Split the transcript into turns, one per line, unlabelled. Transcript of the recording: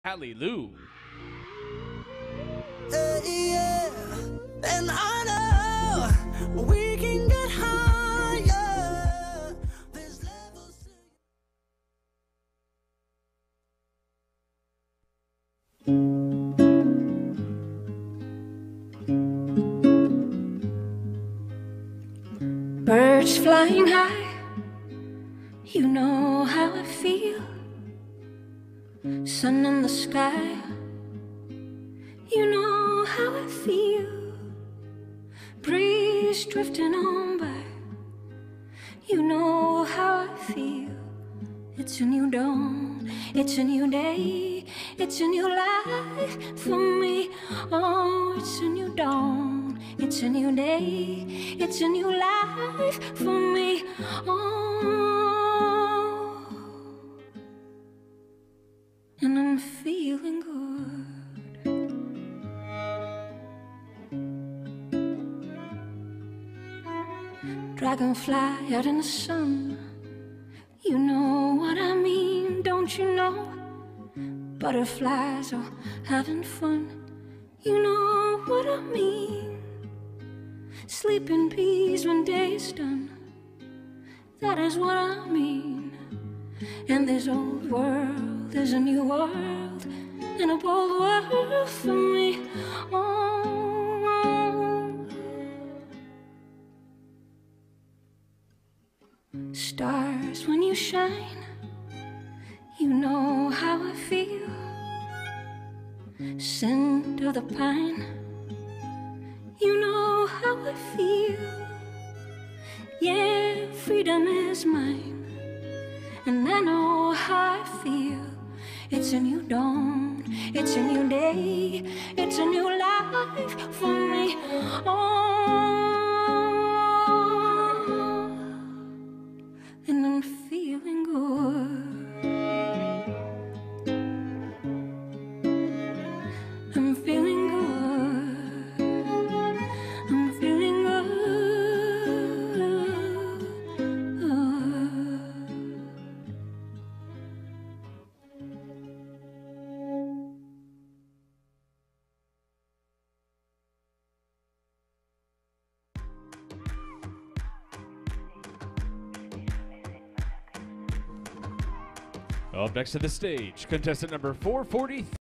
Hallie Lou.
Yeah, and I know we can get higher. There's levels to
Birds flying high, you know how I feel. Sun in the sky, you know how I feel. Breeze drifting on by, you know how I feel. It's a new dawn, it's a new day, it's a new life for me. Oh, it's a new dawn, it's a new day, it's a new life for me. Oh, and I'm feeling good. Dragonfly out in the sun, you know what I mean, don't you know? Butterflies are having fun, you know what I mean. Sleeping bees when day is done, that is what I mean. And this old world is a new world, and a bold world for me. Oh, stars when you shine, you know how I feel. Scent of the pine, you know how I feel. Yeah, freedom is mine, and I know how I feel. It's a new dawn, it's a new day, it's a new life for me. Oh, and I'm feeling good. I'm feeling good. I'm feeling good.
Up next to the stage, contestant number 443.